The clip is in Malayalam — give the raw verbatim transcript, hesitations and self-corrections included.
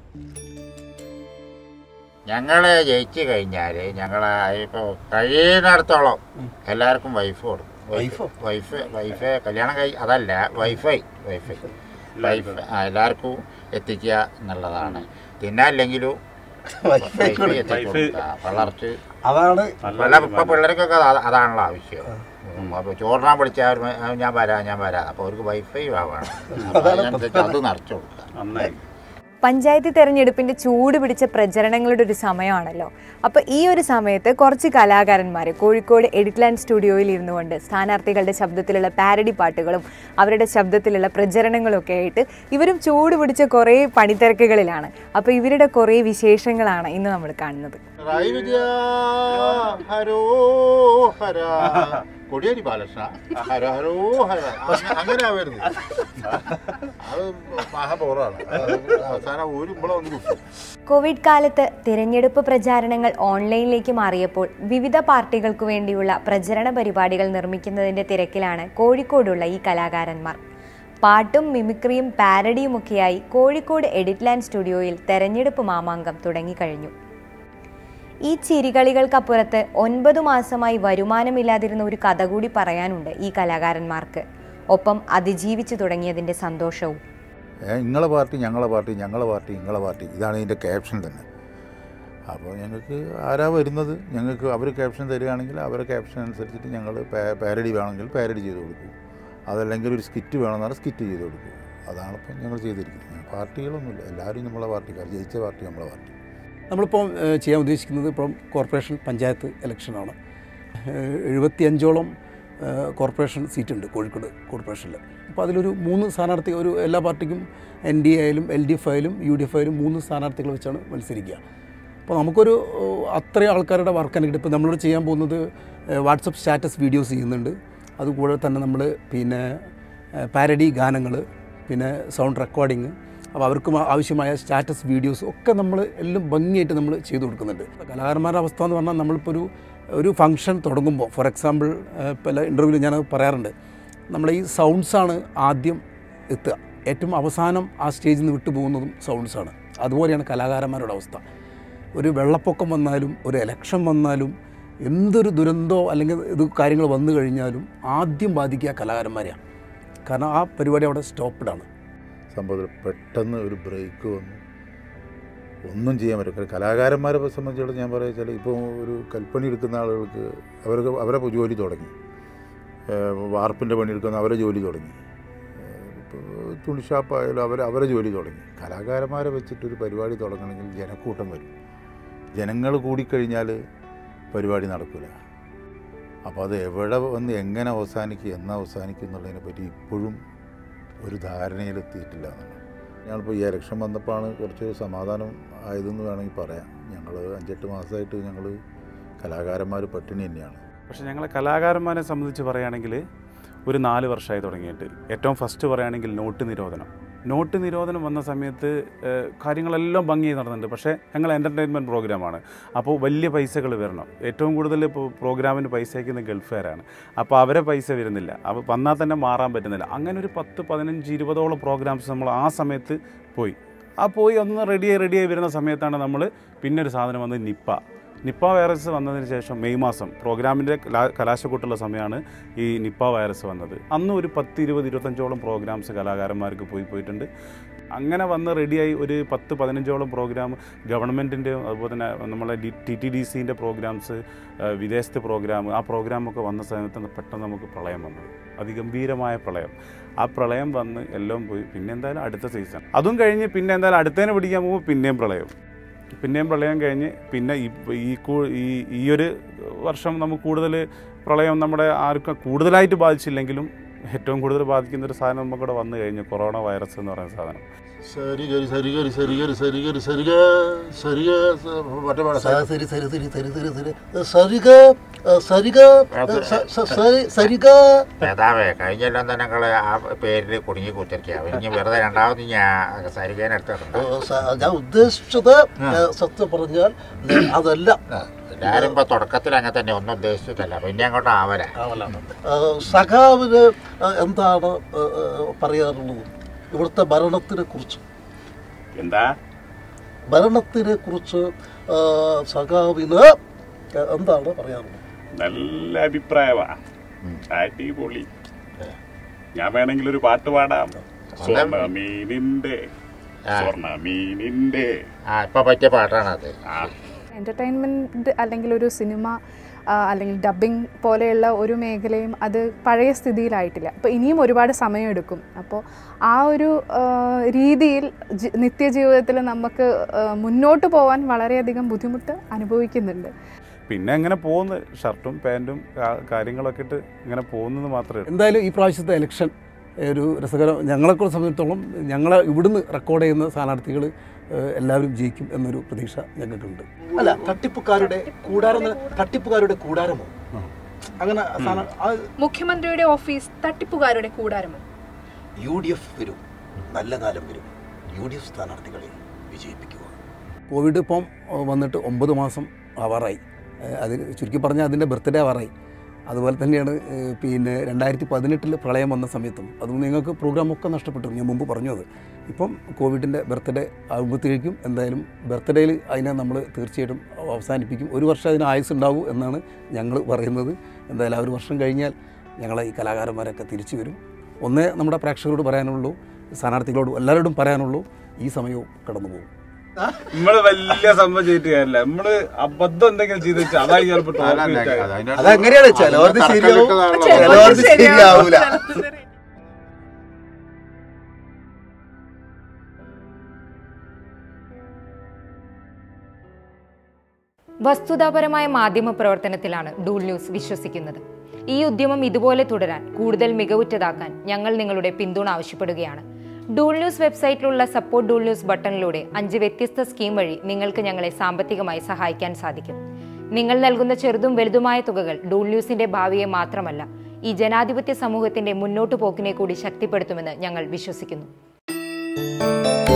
ഞങ്ങള് ജയിച്ചു കഴിഞ്ഞാല് ഞങ്ങളെ ഇപ്പൊ കഴിയുന്നിടത്തോളം എല്ലാവർക്കും വൈഫ് കൊടുക്കും. വൈഫ് വൈഫ് വൈഫ് കല്യാണം കഴി അതല്ല വൈഫൈ വൈഫൈ വൈഫ് എല്ലാവർക്കും എത്തിക്കുക എന്നുള്ളതാണ്. പിന്നെ അല്ലെങ്കിലും വളർച്ച് അതാണ് ഇപ്പൊ പിള്ളേർക്കൊക്കെ അതാണല്ലോ ആവശ്യം. അപ്പൊ ചോറിനാൻ വിളിച്ചാൽ ഞാൻ വരാം ഞാൻ വരാം അപ്പൊ അവർക്ക് വൈഫൈ വേണം. അതിനനുസരിച്ച് അത് നിറച്ചു കൊടുക്കുക. പഞ്ചായത്ത് തെരഞ്ഞെടുപ്പിന്റെ ചൂട് പിടിച്ച പ്രചരണങ്ങളുടെ ഒരു സമയമാണല്ലോ. അപ്പോൾ ഈ ഒരു സമയത്ത് കുറച്ച് കലാകാരന്മാർ കോഴിക്കോട് എഡിറ്റ് ലാൻഡ് സ്റ്റുഡിയോയിൽ ഇരുന്നു കൊണ്ട് സ്ഥാനാർത്ഥികളുടെ ശബ്ദത്തിലുള്ള പാരഡി പാട്ടുകളും അവരുടെ ശബ്ദത്തിലുള്ള പ്രചരണങ്ങളും ഒക്കെ ആയിട്ട് ഇവരും ചൂട് പിടിച്ച കുറേ പണിത്തിരക്കുകളിലാണ്. അപ്പോൾ ഇവരുടെ കുറേ വിശേഷങ്ങളാണ് ഇന്ന് നമ്മൾ കാണുന്നത്. കൊടിയേരി ബാലകൃഷ്ണ ഹര ഹരോ ഹര അങ്ങനെ ആവരുത്. അത് മഹാപൗറാണ്. അവസാനം ഊരുമ്പോഴും ഒന്ന് കുത്തും. കോവിഡ് കാലത്ത് തിരഞ്ഞെടുപ്പ് പ്രചാരണങ്ങൾ ഓൺലൈനിലേക്ക് മാറിയപ്പോൾ വിവിധ പാർട്ടികൾക്കു വേണ്ടിയുള്ള പ്രചരണ പരിപാടികൾ നിർമ്മിക്കുന്നതിന്റെ തിരക്കിലാണ് കോഴിക്കോടുള്ള ഈ കലാകാരന്മാർ. പാട്ടും മിമിക്രിയും പാരഡിയുമൊക്കെയായി കോഴിക്കോട് എഡിറ്റ് ലാൻഡ് സ്റ്റുഡിയോയിൽ തെരഞ്ഞെടുപ്പ് മാമാങ്കം തുടങ്ങിക്കഴിഞ്ഞു. ഈ ചിരികളികൾക്കപ്പുറത്ത് ഒൻപതു മാസമായി വരുമാനമില്ലാതിരുന്ന ഒരു കഥ കൂടി പറയാനുണ്ട് ഈ കലാകാരന്മാർക്ക്. ഒപ്പം അതിജീവിച്ചു തുടങ്ങിയതിൻ്റെ സന്തോഷവും. നിങ്ങളെ പാർട്ടി ഞങ്ങളെ പാർട്ടി ഞങ്ങളെ പാർട്ടി നിങ്ങളെ പാർട്ടി ഇതാണ് ഇതിൻ്റെ ക്യാപ്ഷൻ തന്നെ. അപ്പോൾ ഞങ്ങൾക്ക് ആരാ വരുന്നത് ഞങ്ങൾക്ക് അവർ ക്യാപ്ഷൻ തരികയാണെങ്കിൽ അവരുടെ ക്യാപ്ഷൻ അനുസരിച്ചിട്ട് ഞങ്ങൾ പാരഡി വേണമെങ്കിൽ പാരഡി ചെയ്ത് കൊടുക്കും. അതല്ലെങ്കിൽ ഒരു സ്കിറ്റ് വേണമെന്നാൽ സ്കിറ്റ് ചെയ്ത് കൊടുക്കും. അതാണിപ്പം ഞങ്ങൾ ചെയ്തിരിക്കുന്നത്. പാർട്ടികളൊന്നുമില്ല, എല്ലാവരും നമ്മളെ പാർട്ടിക്കാർ. ജയിച്ച പാർട്ടി നമ്മളെ പാർട്ടി. നമ്മളിപ്പോൾ ചെയ്യാൻ ഉദ്ദേശിക്കുന്നത് ഇപ്പം കോർപ്പറേഷൻ പഞ്ചായത്ത് ഇലക്ഷനാണ്. എഴുപത്തിയഞ്ചോളം കോർപ്പറേഷൻ സീറ്റുണ്ട് കോഴിക്കോട് കോർപ്പറേഷനിൽ. അപ്പോൾ അതിലൊരു മൂന്ന് സ്ഥാനാർത്ഥി ഒരു എല്ലാ പാർട്ടിക്കും എൻ ഡി എ ആയാലും എൽ ഡി എഫ് ആയാലും യു ഡി എഫ് ആയാലും മൂന്ന് സ്ഥാനാർത്ഥികൾ വെച്ചാണ് മത്സരിക്കുക. അപ്പോൾ നമുക്കൊരു അത്രയും ആൾക്കാരുടെ വർക്ക് അനുകിട്ട് ഇപ്പോൾ നമ്മളോട് ചെയ്യാൻ പോകുന്നത് വാട്സപ്പ് സ്റ്റാറ്റസ് വീഡിയോസ് ചെയ്യുന്നുണ്ട്. അതുകൂടാതെ തന്നെ നമ്മൾ പിന്നെ പാരഡി ഗാനങ്ങൾ, പിന്നെ സൗണ്ട് റെക്കോർഡിങ്, അപ്പോൾ അവർക്ക് ആവശ്യമായ സ്റ്റാറ്റസ് വീഡിയോസ് ഒക്കെ നമ്മൾ എല്ലാം ഭംഗിയായിട്ട് നമ്മൾ ചെയ്തു കൊടുക്കുന്നുണ്ട്. കലാകാരന്മാരുടെ അവസ്ഥ എന്ന് പറഞ്ഞാൽ നമ്മളിപ്പോൾ ഒരു ഒരു ഫംഗ്ഷൻ തുടങ്ങുമ്പോൾ ഫോർ എക്സാമ്പിൾ പല ഇൻ്റർവ്യൂവിൽ ഞാൻ പറയാറുണ്ട്, നമ്മളെ ഈ സൗണ്ട്സാണ് ആദ്യം എത്തുക, ഏറ്റവും അവസാനം ആ സ്റ്റേജിൽ നിന്ന് വിട്ടു പോകുന്നതും സൗണ്ട്സാണ്. അതുപോലെയാണ് കലാകാരന്മാരുടെ അവസ്ഥ. ഒരു വെള്ളപ്പൊക്കം വന്നാലും ഒരു എലക്ഷൻ വന്നാലും എന്തൊരു ദുരന്തമോ അല്ലെങ്കിൽ ഇത് കാര്യങ്ങൾ വന്നു കഴിഞ്ഞാലും ആദ്യം ബാധിക്കുക കലാകാരന്മാരെയാണ്. കാരണം ആ പരിപാടി അവിടെ സ്റ്റോപ്പ്ഡാണ്. സംഭവത്തിൽ പെട്ടെന്ന് ഒരു ബ്രേക്ക് വന്നു, ഒന്നും ചെയ്യാൻ പറ്റില്ല. കലാകാരന്മാരെ സംബന്ധിച്ചിടത്തോളം ഞാൻ പറയുക വെച്ചാൽ ഇപ്പോൾ ഒരു കൽപ്പണി എടുക്കുന്ന ആളുകൾക്ക് അവർക്ക് അവരെ ജോലി തുടങ്ങി, വാർപ്പിൻ്റെ പണിയെടുക്കുന്ന അവരെ ജോലി തുടങ്ങി, ഇപ്പോൾ തുണി ഷാപ്പായാലും അവർ അവരെ ജോലി തുടങ്ങി. കലാകാരന്മാരെ വെച്ചിട്ടൊരു പരിപാടി തുടങ്ങണമെങ്കിൽ ജനക്കൂട്ടം വരും. ജനങ്ങൾ കൂടിക്കഴിഞ്ഞാൽ പരിപാടി നടക്കില്ല. അപ്പോൾ അത് എവിടെ വന്ന് എങ്ങനെ അവസാനിക്കും എന്ന് അവസാനിക്കും എന്നുള്ളതിനെ പറ്റി ഇപ്പോഴും ഒരു ധാരണയിലെത്തിയിട്ടില്ല എന്നുള്ളത്. ഞങ്ങളിപ്പോൾ ഈ ഇലക്ഷൻ വന്നപ്പോഴാണ് കുറച്ച് സമാധാനം ആയതെന്ന് വേണമെങ്കിൽ പറയാം. ഞങ്ങൾ അഞ്ചെട്ട് മാസമായിട്ട് ഞങ്ങൾ കലാകാരന്മാർ പട്ടിണി തന്നെയാണ്. പക്ഷേ ഞങ്ങളെ കലാകാരന്മാരെ സംബന്ധിച്ച് പറയുകയാണെങ്കിൽ ഒരു നാല് വർഷമായി തുടങ്ങിയിട്ട് ഏറ്റവും ഫസ്റ്റ് പറയുകയാണെങ്കിൽ നോട്ട് നിരോധനം. നോട്ട് നിരോധനം വന്ന സമയത്ത് കാര്യങ്ങളെല്ലാം ഭംഗിയായി നടന്നിട്ടുണ്ട്. പക്ഷേ ഞങ്ങൾ എൻ്റർടൈൻമെൻറ്റ് പ്രോഗ്രാമാണ്. അപ്പോൾ വലിയ പൈസകൾ വരണം. ഏറ്റവും കൂടുതൽ ഇപ്പോൾ പ്രോഗ്രാമിന് പൈസ അയക്കുന്ന ഗൾഫുകാരാണ്. അപ്പോൾ അവരെ പൈസ വരുന്നില്ല. അപ്പോൾ വന്നാൽ തന്നെ മാറാൻ പറ്റുന്നില്ല. അങ്ങനെ ഒരു പത്ത് പതിനഞ്ച് ഇരുപതോളം പ്രോഗ്രാംസ് നമ്മൾ ആ സമയത്ത് പോയി. ആ പോയി ഒന്ന് റെഡിയായി റെഡിയായി വരുന്ന സമയത്താണ് നമ്മൾ പിന്നെ ഒരു സാധനം വന്നത് നിപ്പ നിപ്പ വൈറസ് വന്നതിന് ശേഷം മെയ് മാസം പ്രോഗ്രാമിൻ്റെ കലാ കലാശക്കൊട്ടുള്ള സമയമാണ് ഈ നിപ്പ വൈറസ് വന്നത്. അന്ന് ഒരു പത്ത് ഇരുപത് ഇരുപത്തഞ്ചോളം പ്രോഗ്രാംസ് കലാകാരന്മാർക്ക് പോയി പോയിട്ടുണ്ട്. അങ്ങനെ വന്ന് റെഡിയായി ഒരു പത്ത് പതിനഞ്ചോളം പ്രോഗ്രാം ഗവൺമെൻറ്റിൻ്റെ അതുപോലെ തന്നെ നമ്മളെ ഡി ടി ടി ഡി സിൻ്റെ പ്രോഗ്രാംസ്, വിദേശത്തെ പ്രോഗ്രാം, ആ പ്രോഗ്രാമൊക്കെ വന്ന സമയത്ത് പെട്ടെന്ന് നമുക്ക് പ്രളയം വന്നത്, അതിഗംഭീരമായ പ്രളയം. ആ പ്രളയം വന്ന് എല്ലാം പോയി. പിന്നെ എന്തായാലും അടുത്ത സീസൺ അതും കഴിഞ്ഞ് പിന്നെ എന്തായാലും അടുത്തതിനെ പിടിക്കാൻ പോകുമ്പോൾ പിന്നെയും പ്രളയം പിന്നെയും പ്രളയം കഴിഞ്ഞ് പിന്നെ ഈ ഈ ഈ ഒരു വർഷം നമുക്ക് കൂടുതൽ പ്രളയം നമ്മുടെ ആർക്കും കൂടുതലായിട്ട് ബാധിച്ചില്ലെങ്കിലും ഏറ്റവും കൂടുതൽ ബാധിക്കുന്ന ഒരു സാധനം നമുക്കിവിടെ വന്നു കഴിഞ്ഞു, കൊറോണ വൈറസ് എന്ന് പറയുന്ന സാധനം. സരിഗരി സരിഗരി സരിഗരി സരിഗരി സരിഗ സരിഗ മറ്റേ സരി സരി സരി സരി സരി സരി സരിഗ സരിഗ സരിഗ നേതാവേ കഴിഞ്ഞെല്ലാം തന്നെ ഞങ്ങളെ ആ പേരിൽ കുടുങ്ങി കുത്തിരിക്കുക. ഇനി വെറുതെ രണ്ടാമത് ഞാൻ സരികേനെടുത്തിട്ടുണ്ട്. ഞാൻ ഉദ്ദേശിച്ചത് സത്യം പറഞ്ഞാൽ അതല്ല. എല്ലാവരും ഇപ്പൊ തുടക്കത്തിൽ അങ്ങനെ തന്നെ ഒന്നും ഉദ്ദേശിച്ചിട്ടല്ല, പിന്നെ അങ്ങോട്ട് ആവല. സഖാവിന് എന്താണ് പറയാറുള്ളത് ഇവിടുത്തെ ഭരണത്തിനെ കുറിച്ച്? എന്താ ഭരണത്തിനെ കുറിച്ച് സഖാവിന് എന്താണ് പറയാറുള്ളത്? നല്ല അഭിപ്രായമാണ്, അടിപൊളി. ഞാൻ വേണമെങ്കിൽ ഒരു പാട്ട് പാടാം. സ്വർണ്ണ മീനിന്റെ സ്വർണ്ണ മീനിന്റെ ഇപ്പൊ പറ്റിയ പാട്ടാണത്. എൻ്റർടൈൻമെൻറ്റ് അല്ലെങ്കിൽ ഒരു സിനിമ അല്ലെങ്കിൽ ഡബ്ബിംഗ് പോലെയുള്ള ഒരു മേഖലയും അത് പഴയ സ്ഥിതിയിലായിട്ടില്ല. അപ്പോൾ ഇനിയും ഒരുപാട് സമയമെടുക്കും. അപ്പോൾ ആ ഒരു രീതിയിൽ നിത്യജീവിതത്തിൽ നമുക്ക് മുന്നോട്ട് പോകാൻ വളരെയധികം ബുദ്ധിമുട്ട് അനുഭവിക്കുന്നുണ്ട്. പിന്നെ അങ്ങനെ പോകുന്നു, ഷർട്ടും പാൻറ്റും കാര്യങ്ങളൊക്കെ ഇട്ട് ഇങ്ങനെ പോകുന്നത് മാത്രമേ. എന്തായാലും ഈ പ്രാവശ്യത്തെ ഇലക്ഷൻ ഒരു രസകരം, ഞങ്ങളെക്കുറിച്ച് സംബന്ധിച്ചിടത്തോളം ഞങ്ങളെ ഇവിടുന്ന് റെക്കോർഡ് ചെയ്യുന്ന സ്ഥാനാർത്ഥികൾ എല്ലാവരും ജയിക്കും എന്നൊരു പ്രതീക്ഷ ഞങ്ങൾക്കുണ്ട്. അല്ല, തട്ടിപ്പുകാരുടെ കൂടാരം, തട്ടിപ്പുകാരുടെ കൂടാരമോ അങ്ങനെ മുഖ്യമന്ത്രിയുടെ ഓഫീസ് തട്ടിപ്പുകാരുടെ കൂടാരമോ? യു ഡി എഫ് വരും, നല്ല കാലം വരും. യു ഡി എഫ് സ്ഥാനാർത്ഥികളെ വിജയിപ്പിക്കുക. കോവിഡ് ഇപ്പം വന്നിട്ട് ഒമ്പത് മാസം ആവാറായി. അതിന് ചുരുക്കി പറഞ്ഞാൽ അതിൻ്റെ ബർത്ത്ഡേ ആവാറായി. അതുപോലെ തന്നെയാണ് പിന്നെ രണ്ടായിരത്തി പതിനെട്ടിൽ പ്രളയം വന്ന സമയത്തും അതും നിങ്ങൾക്ക് പ്രോഗ്രാമൊക്കെ നഷ്ടപ്പെട്ടു. ഞാൻ മുമ്പ് പറഞ്ഞു അത്. ഇപ്പം കോവിഡിൻ്റെ ബർത്ത്ഡേ ആകുമ്പോഴത്തേക്കും എന്തായാലും ബർത്ത്ഡേയിൽ അതിനെ നമ്മൾ തീർച്ചയായിട്ടും അവസാനിപ്പിക്കും. ഒരു വർഷം അതിന് ആയുസ് ഉണ്ടാവും എന്നാണ് ഞങ്ങൾ പറയുന്നത്. എന്തായാലും ആ ഒരു വർഷം കഴിഞ്ഞാൽ ഞങ്ങളെ ഈ കലാകാരന്മാരൊക്കെ തിരിച്ചു വരും. ഒന്നേ നമ്മുടെ പ്രേക്ഷകരോട് പറയാനുള്ളൂ, സ്ഥാനാർത്ഥികളോട് എല്ലാവരോടും പറയാനുള്ളൂ, ഈ സമയവും കടന്നു പോകും. നമ്മള് വലിയ സംഭവം ചെയ്തിട്ട് കാര്യമില്ല. നമ്മള് അബദ്ധം എന്തെങ്കിലും ചെയ്ത് വെച്ചാൽ അതായി ചിലപ്പോൾ അതങ്ങനെയാണ്, ചിലവർക്ക് ശരിയാവും, ശരിയാവൂല. വസ്തുതാപരമായ മാധ്യമ പ്രവർത്തനത്തിലാണ് ഡൂൾ ന്യൂസ് വിശ്വസിക്കുന്നത്. ഈ ഉദ്യമം ഇതുപോലെ തുടരാൻ കൂടുതൽ മികവുറ്റതാക്കാൻ ഞങ്ങൾ നിങ്ങളുടെ പിന്തുണ ആവശ്യപ്പെടുകയാണ്. ഡൂൾ ന്യൂസ് വെബ്സൈറ്റിലുള്ള സപ്പോർട്ട് ഡൂൾ ന്യൂസ് ബട്ടണിലൂടെ അഞ്ച് വ്യത്യസ്ത സ്കീം വഴി നിങ്ങൾക്ക് ഞങ്ങളെ സാമ്പത്തികമായി സഹായിക്കാൻ സാധിക്കും. നിങ്ങൾ നൽകുന്ന ചെറുതും വലുതുമായ തുകകൾ ഡൂൾ ന്യൂസിന്റെ ഭാവിയെ മാത്രമല്ല, ഈ ജനാധിപത്യ സമൂഹത്തിന്റെ മുന്നോട്ടു പോക്കിനെ കൂടി ശക്തിപ്പെടുത്തുമെന്ന് ഞങ്ങൾ വിശ്വസിക്കുന്നു.